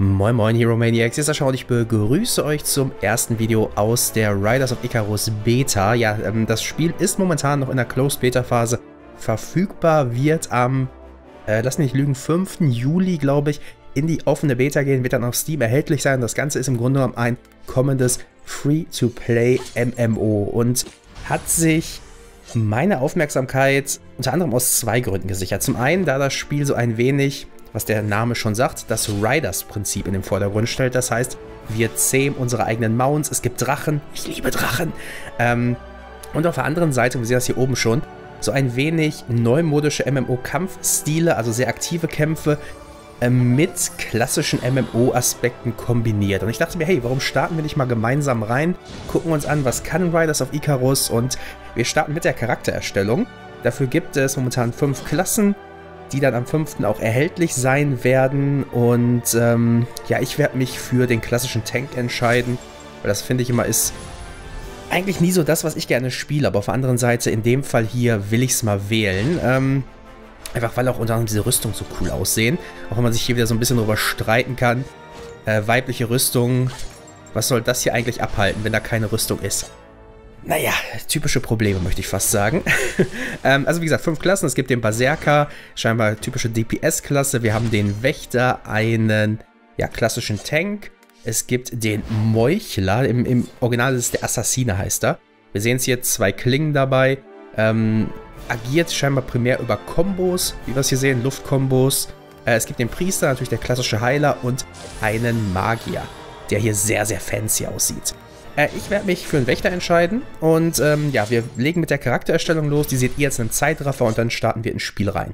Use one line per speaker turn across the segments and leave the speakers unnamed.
Moin Moin Hero Maniacs, hier ist Sascha und ich begrüße euch zum ersten Video aus der Riders of Icarus Beta. Ja, das Spiel ist momentan noch in der Closed Beta Phase verfügbar, wird am, lass mich nicht lügen, 5. Juli, glaube ich, in die offene Beta gehen, wird dann auf Steam erhältlich sein. Das Ganze ist im Grunde genommen ein kommendes Free-to-Play MMO und hat sich meine Aufmerksamkeit unter anderem aus zwei Gründen gesichert. Zum einen, da das Spiel so ein wenig, was der Name schon sagt, das Riders-Prinzip in den Vordergrund stellt. Das heißt, wir zähmen unsere eigenen Mounts, es gibt Drachen, ich liebe Drachen. Und auf der anderen Seite, wir sehen das hier oben schon, so ein wenig neumodische MMO-Kampfstile, also sehr aktive Kämpfe, mit klassischen MMO-Aspekten kombiniert. Und ich dachte mir, hey, warum starten wir nicht mal gemeinsam rein, gucken uns an, was kann Riders of Icarus, und wir starten mit der Charaktererstellung. Dafür gibt es momentan 5 Klassen, die dann am 5. auch erhältlich sein werden. Und ja, ich werde mich für den klassischen Tank entscheiden, weil das, finde ich immer, ist eigentlich nie so das, was ich gerne spiele. Aber auf der anderen Seite, in dem Fall hier, will ich es mal wählen. Einfach weil auch unter anderem diese Rüstung so cool aussehen. Auch wenn man sich hier wieder so ein bisschen drüber streiten kann. Weibliche Rüstung, was soll das hier eigentlich abhalten, wenn da keine Rüstung ist? Naja, typische Probleme, möchte ich fast sagen. Also wie gesagt, 5 Klassen. Es gibt den Berserker, scheinbar typische DPS-Klasse. Wir haben den Wächter, einen ja, klassischen Tank. Es gibt den Meuchler. Im Original ist es der Assassine, heißt er. Wir sehen es hier, 2 Klingen dabei. Agiert scheinbar primär über Kombos, wie wir es hier sehen, Luftkombos. Es gibt den Priester, natürlich der klassische Heiler, und einen Magier, der hier sehr, sehr fancy aussieht. Ich werde mich für einen Wächter entscheiden und ja, wir legen mit der Charaktererstellung los. Die seht ihr jetzt in einem Zeitraffer und dann starten wir ins Spiel rein.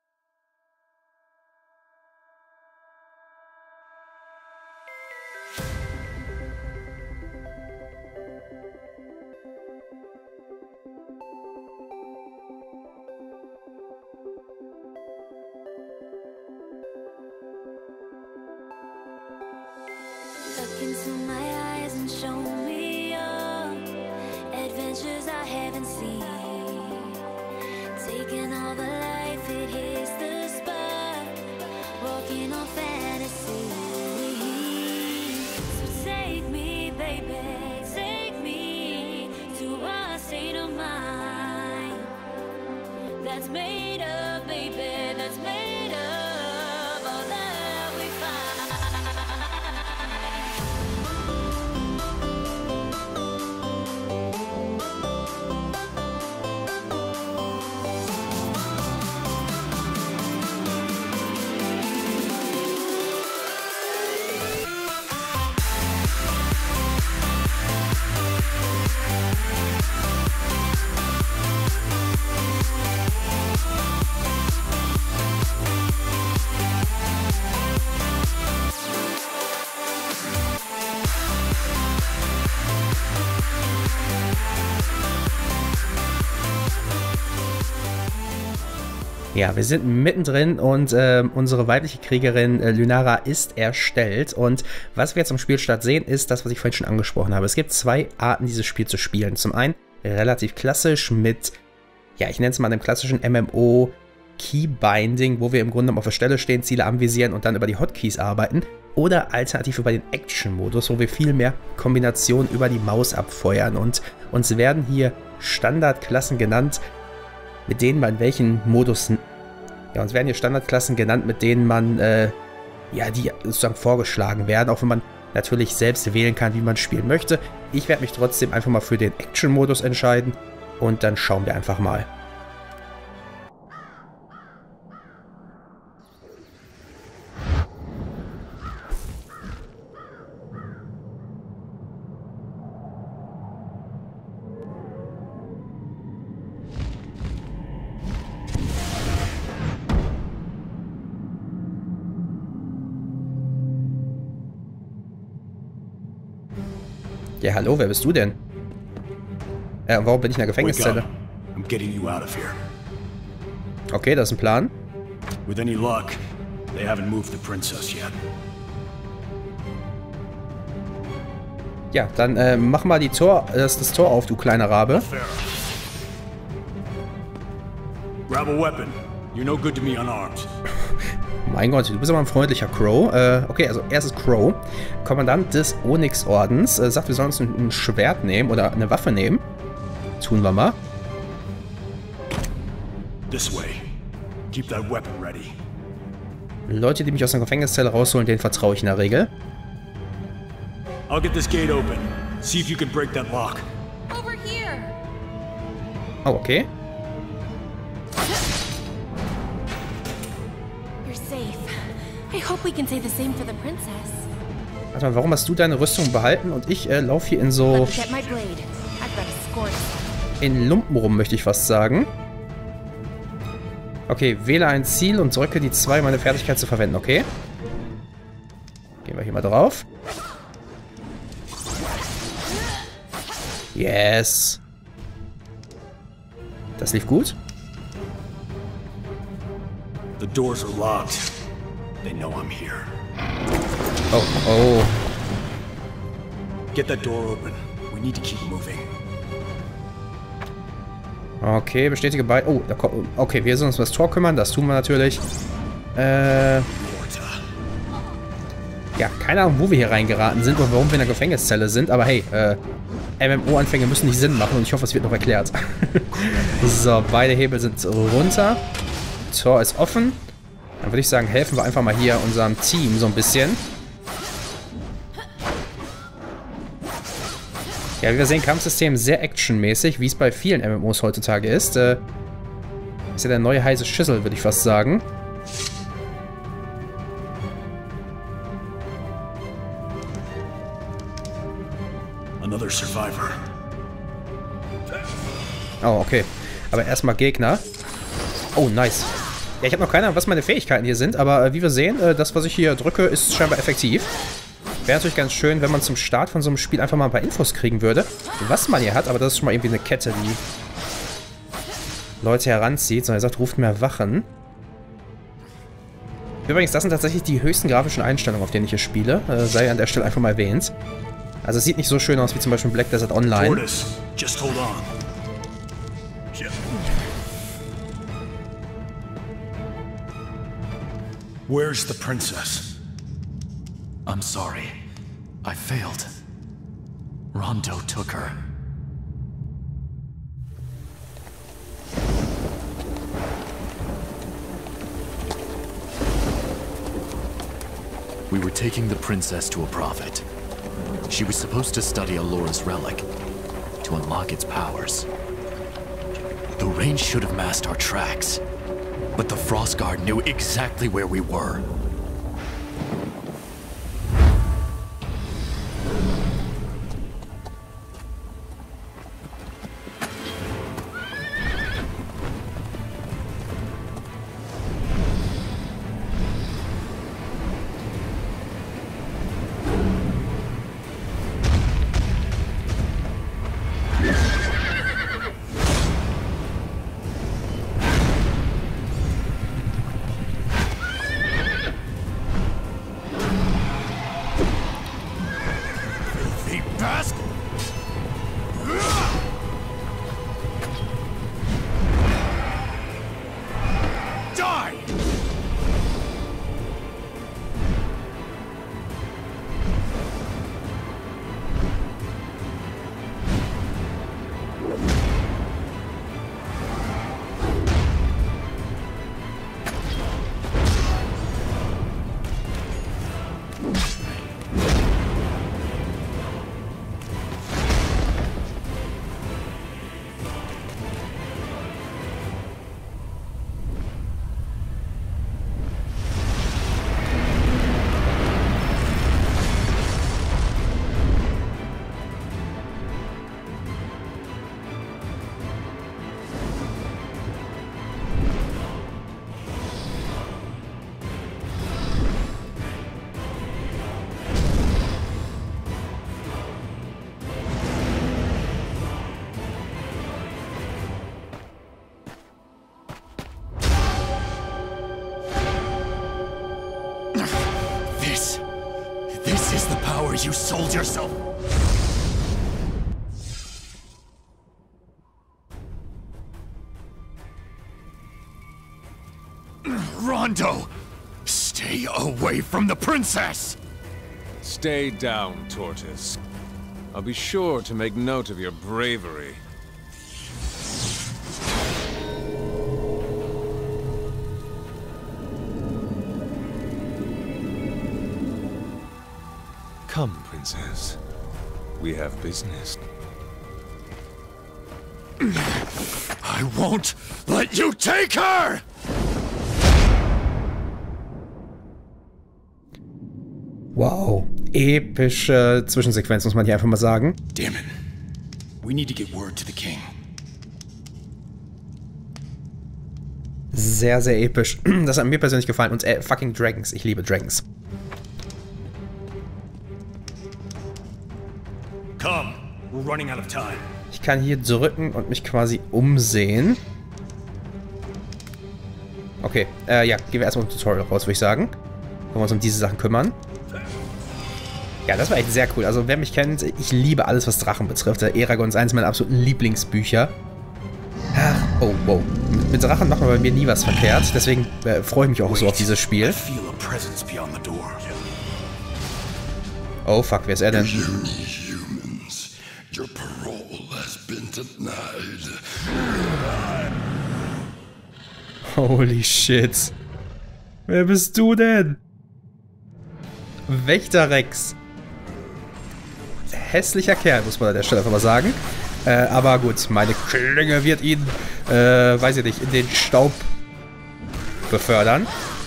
Into my eyes and show me your adventures I haven't seen. Taking all the life, it hits the spot. Walking on fantasy. So take me, baby, take me to a state of mind that's made up, baby, that's made up all that we find.
Ja, wir sind mittendrin und unsere weibliche Kriegerin Lunara ist erstellt. Und was wir jetzt am Spielstart sehen, ist das, was ich vorhin schon angesprochen habe. Es gibt 2 Arten, dieses Spiel zu spielen. Zum einen relativ klassisch mit, ja, ich nenne es mal einem klassischen MMO Keybinding, wo wir im Grunde genommen auf der Stelle stehen, Ziele anvisieren und dann über die Hotkeys arbeiten. Oder alternativ über den Action-Modus, wo wir viel mehr Kombinationen über die Maus abfeuern. Und uns werden hier Standardklassen genannt, mit denen man in welchen Modus, ja, uns werden hier Standardklassen genannt, mit denen man, ja, die sozusagen vorgeschlagen werden, auch wenn man natürlich selbst wählen kann, wie man spielen möchte. Ich werde mich trotzdem einfach mal für den Action-Modus entscheiden und dann schauen wir einfach mal. Ja, hallo, wer bist du denn? Warum bin ich in der Gefängniszelle?
I'm getting you out of here.
Okay, das ist ein Plan.
With any luck, they haven't moved the princess yet.
Ja, dann mach mal das Tor auf, du kleiner Rabe.
Grab a weapon. You're no good to me unarmed.
Mein Gott, du bist aber ein freundlicher Crow. Okay, also erstes Crow. Kommandant des Onyx-Ordens. Sagt, wir sollen uns ein Schwert nehmen oder eine Waffe nehmen. Tun wir mal.
This way. Keep that weapon ready.
Leute, die mich aus der Gefängniszelle rausholen, denen vertraue ich in der Regel.
I'll get this gate open. See if you can break that lock.
Over here.
Oh, okay.
You're safe. I hope we can say the same for the princess.
Warte mal, warum hast du deine Rüstung behalten und ich laufe hier in so...
Let me get my blade. I've got a score to settle.
in Lumpen rum, möchte ich fast sagen. Okay, wähle ein Ziel und drücke die 2, um meine Fertigkeit zu verwenden, okay? Gehen wir hier mal drauf. Yes. Das lief gut.
The doors are locked. They know I'm here.
Oh, oh.
Get that door open. We need to keep moving.
Okay, bestätige bei... Oh, da kommt... Okay, wir sollen uns um das Tor kümmern. Das tun wir natürlich. Ja, keine Ahnung, wo wir hier reingeraten sind und warum wir in der Gefängniszelle sind. Aber hey, MMO-Anfänge müssen nicht Sinn machen und ich hoffe, es wird noch erklärt. So, beide Hebel sind runter. Tor ist offen. Dann würde ich sagen, helfen wir einfach mal hier unserem Team so ein bisschen. Ja, wie wir sehen, Kampfsystem sehr actionmäßig, wie es bei vielen MMOs heutzutage ist. Ist ja der neue heiße Schüssel, würde ich fast sagen.
Another survivor.
Oh, okay. Aber erstmal Gegner. Oh, nice. Ja, ich habe noch keine Ahnung, was meine Fähigkeiten hier sind, aber wie wir sehen, das, was ich hier drücke, ist scheinbar effektiv. Wäre natürlich ganz schön, wenn man zum Start von so einem Spiel einfach mal ein paar Infos kriegen würde, was man hier hat, aber das ist schon mal irgendwie eine Kette, die Leute heranzieht. So, er sagt, ruft mehr Wachen. Übrigens, das sind tatsächlich die höchsten grafischen Einstellungen, auf denen ich hier spiele. Sei an der Stelle einfach mal erwähnt. Also es sieht nicht so schön aus wie zum Beispiel Black Desert Online.
Tortoise, just hold on. Where's the princess?
I'm sorry. I failed. Rondo took her. We were taking the princess to a prophet. She was supposed to study Alora's relic, to unlock its powers. The range should have masked our tracks, but the Frost Guard knew exactly where we were. This is the power you sold yourself. Rondo! Stay away from the princess!
Stay down, Tortoise. I'll be sure to make note of your bravery. Come, Princess. We have business.
I won't let you take her!
Wow. Epische Zwischensequenz, muss man hier einfach mal sagen.
Damon, we need to get word to the king.
Sehr, sehr episch. Das hat mir persönlich gefallen. Und fucking Dragons. Ich liebe Dragons.
Come, we're running out of time.
Ich kann hier drücken und mich quasi umsehen. Okay, ja, gehen wir erstmal im Tutorial raus, würde ich sagen. Können wir uns um diese Sachen kümmern. Ja, das war echt sehr cool. Also, wer mich kennt, ich liebe alles, was Drachen betrifft. Eragon ist eines meiner absoluten Lieblingsbücher. Ach, oh, wow. Mit Drachen macht man bei mir nie was verkehrt. Deswegen freue ich mich auch so auf dieses Spiel. Oh, fuck, wer ist er denn? Holy shit. Wer bist du denn? Wächter Rex. Hässlicher Kerl, muss man an der Stelle einfach mal sagen. Aber gut, meine Klinge wird ihn, weiß ich nicht, in den Staub befördern.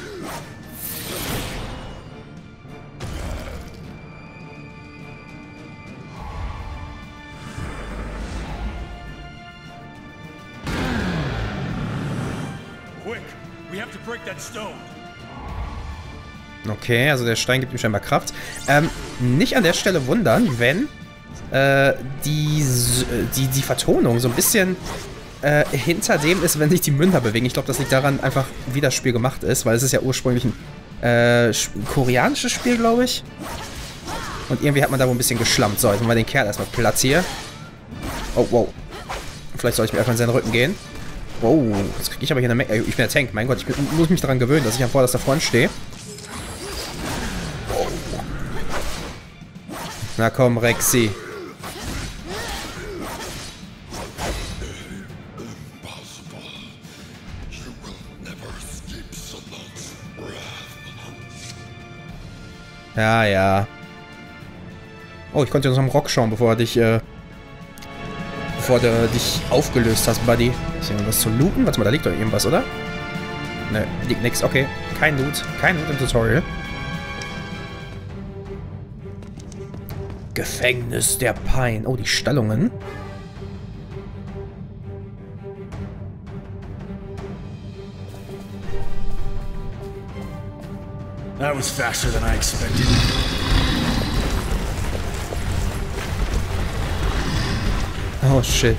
Quick, we have to break that stone.
Okay, also der Stein gibt ihm scheinbar Kraft. Nicht an der Stelle wundern, wenn die Vertonung so ein bisschen hinter dem ist, wenn sich die Münder bewegen. Ich glaube, das liegt daran einfach, wie das Spiel gemacht ist, weil es ist ja ursprünglich ein koreanisches Spiel, glaube ich. Und irgendwie hat man da wohl ein bisschen geschlampt. So, jetzt machen wir den Kerl erstmal Platz hier. Oh, wow. Vielleicht soll ich mir einfach in seinen Rücken gehen. Wow, jetzt kriege ich aber hier eine Menge. Ich bin der Tank, mein Gott, ich muss mich daran gewöhnen, dass ich am vorderster Front stehe. Na komm, Rexy. Ja, ja. Oh, ich konnte uns am Rock schauen, bevor du dich aufgelöst hast, Buddy. Ist hier irgendwas zu looten? Warte mal, da liegt doch irgendwas, oder? Ne, liegt nix. Okay, kein Loot. Kein Loot im Tutorial. Gefängnis der Pein. Oh, die Stallungen.
That was faster than I expected.
Oh, shit.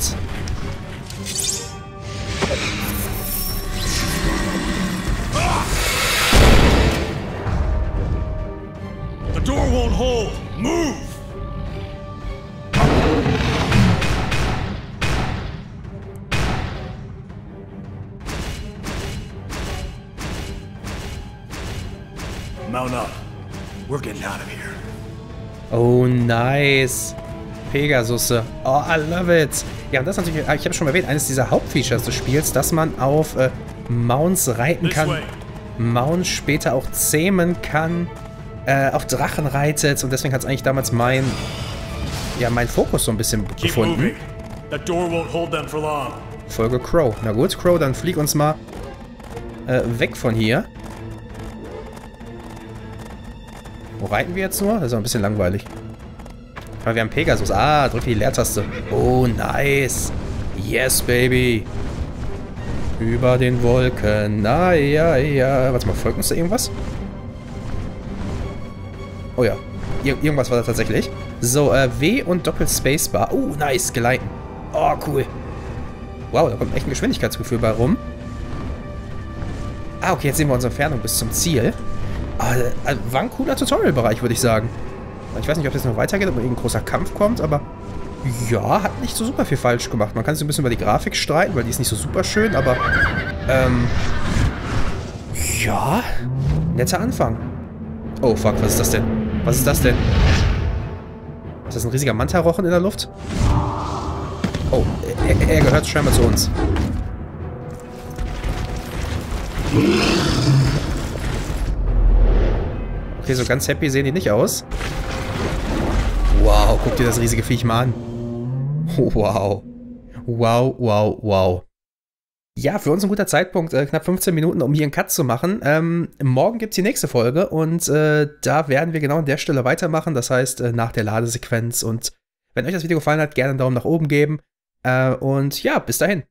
The door won't hold. Move! Mount up. We're getting out of here.
Oh, nice. Pegasusse. Oh, I love it. Ja, und das ist natürlich, ich habe schon erwähnt, eines dieser Hauptfeatures des Spiels, dass man auf Mounts reiten kann, Mounts später auch zähmen kann, auf Drachen reitet, und deswegen hat es eigentlich damals mein Fokus so ein bisschen gefunden. Folge Crow. Na gut, Crow, dann flieg uns mal weg von hier. Wo reiten wir jetzt nur? Das ist auch ein bisschen langweilig. Aber wir haben Pegasus. Ah, drück die Leertaste. Oh, nice. Yes, baby. Über den Wolken. Na, ja, ja. Warte mal, folgt uns da irgendwas? Oh ja. Irgendwas war da tatsächlich. So, W und Doppel-Spacebar. Oh, nice. Geleiten. Oh, cool. Wow, da kommt echt ein Geschwindigkeitsgefühl bei rum. Ah, okay, jetzt sehen wir unsere Entfernung bis zum Ziel. War ein cooler Tutorial-Bereich, würde ich sagen. Ich weiß nicht, ob das noch weitergeht, ob irgendein großer Kampf kommt, aber ja, hat nicht so super viel falsch gemacht. Man kann sich ein bisschen über die Grafik streiten, weil die ist nicht so super schön, aber Ja, netter Anfang. Oh, fuck, was ist das denn? Was ist das denn? Ist das ein riesiger Manta-Rochen in der Luft? Oh, er gehört scheinbar zu uns. Okay, so ganz happy sehen die nicht aus. Wow, guck dir das riesige Viech mal an. Wow. Wow, wow, wow. Ja, für uns ein guter Zeitpunkt, knapp 15 Minuten, um hier einen Cut zu machen. Morgen gibt es die nächste Folge und da werden wir genau an der Stelle weitermachen, das heißt nach der Ladesequenz. Und wenn euch das Video gefallen hat, gerne einen Daumen nach oben geben. Und ja, bis dahin.